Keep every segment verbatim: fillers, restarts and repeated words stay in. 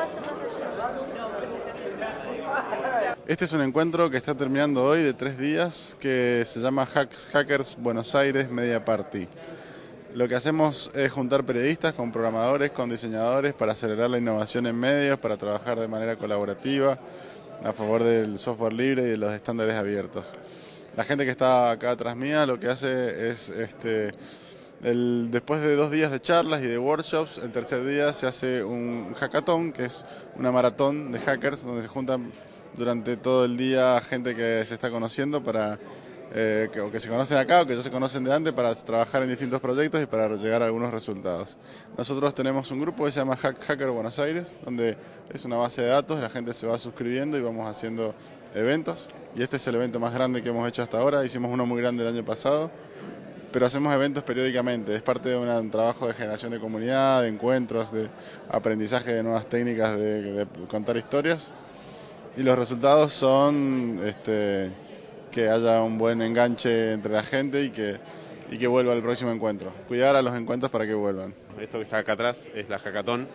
paso más allá. Este es un encuentro que está terminando hoy de tres días que se llama Hackers Buenos Aires Media Party. Lo que hacemos es juntar periodistas con programadores, con diseñadores para acelerar la innovación en medios, para trabajar de manera colaborativa a favor del software libre y de los estándares abiertos. La gente que está acá atrás mía lo que hace es, este, el, después de dos días de charlas y de workshops, el tercer día se hace un hackathon, que es una maratón de hackers donde se juntan durante todo el día gente que se está conociendo para eh, que, o que se conocen acá o que ya se conocen de antes para trabajar en distintos proyectos y para llegar a algunos resultados. Nosotros tenemos un grupo que se llama Hacker Buenos Aires, donde es una base de datos, la gente se va suscribiendo y vamos haciendo eventos. Y este es el evento más grande que hemos hecho hasta ahora. Hicimos uno muy grande el año pasado, pero hacemos eventos periódicamente. Es parte de un trabajo de generación de comunidad, de encuentros, de aprendizaje de nuevas técnicas de, de contar historias. Y los resultados son este, que haya un buen enganche entre la gente y que, y que vuelva al próximo encuentro. Cuidar a los encuentros para que vuelvan. Esto que está acá atrás es la hackathon,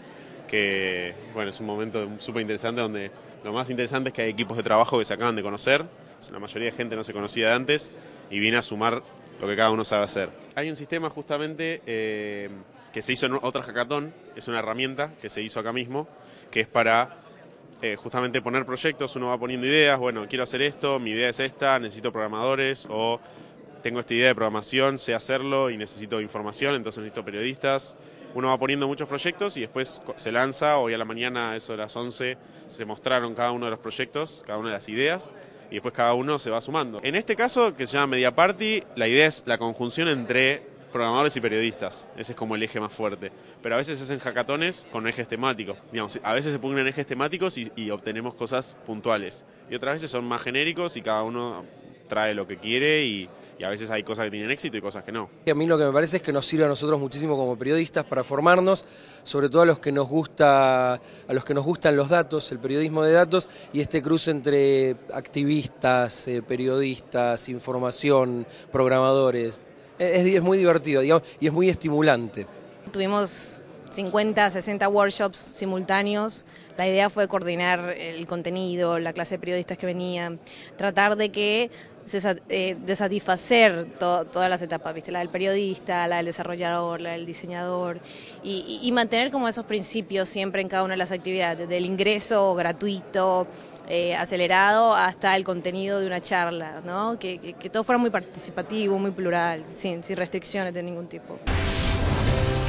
que bueno, es un momento súper interesante donde lo más interesante es que hay equipos de trabajo que se acaban de conocer, la mayoría de gente no se conocía de antes y viene a sumar lo que cada uno sabe hacer. Hay un sistema justamente eh, que se hizo en otra hackathon, es una herramienta que se hizo acá mismo, que es para eh, justamente poner proyectos, uno va poniendo ideas, bueno, quiero hacer esto, mi idea es esta, necesito programadores, o tengo esta idea de programación, sé hacerlo y necesito información, entonces necesito periodistas. Uno va poniendo muchos proyectos y después se lanza. Hoy a la mañana, eso de las once, se mostraron cada uno de los proyectos, cada una de las ideas, y después cada uno se va sumando. En este caso, que se llama Media Party, la idea es la conjunción entre programadores y periodistas. Ese es como el eje más fuerte. Pero a veces se hacen hackatones con ejes temáticos. Digamos, a veces se ponen ejes temáticos y, y obtenemos cosas puntuales. Y otras veces son más genéricos y cada uno trae lo que quiere y, y a veces hay cosas que tienen éxito y cosas que no. A mí lo que me parece es que nos sirve a nosotros muchísimo como periodistas para formarnos, sobre todo a los que nos gusta, a los que nos gustan los datos, el periodismo de datos y este cruce entre activistas, eh, periodistas, información, programadores. Es, es muy divertido, digamos, y es muy estimulante. Tuvimos cincuenta, sesenta workshops simultáneos. La idea fue coordinar el contenido, la clase de periodistas que venían, tratar de que se, eh, de satisfacer to, todas las etapas, ¿viste? La del periodista, la del desarrollador, la del diseñador, y, y, y mantener como esos principios siempre en cada una de las actividades, desde el ingreso gratuito, eh, acelerado, hasta el contenido de una charla, ¿no? Que, que, que todo fuera muy participativo, muy plural, sin, sin restricciones de ningún tipo.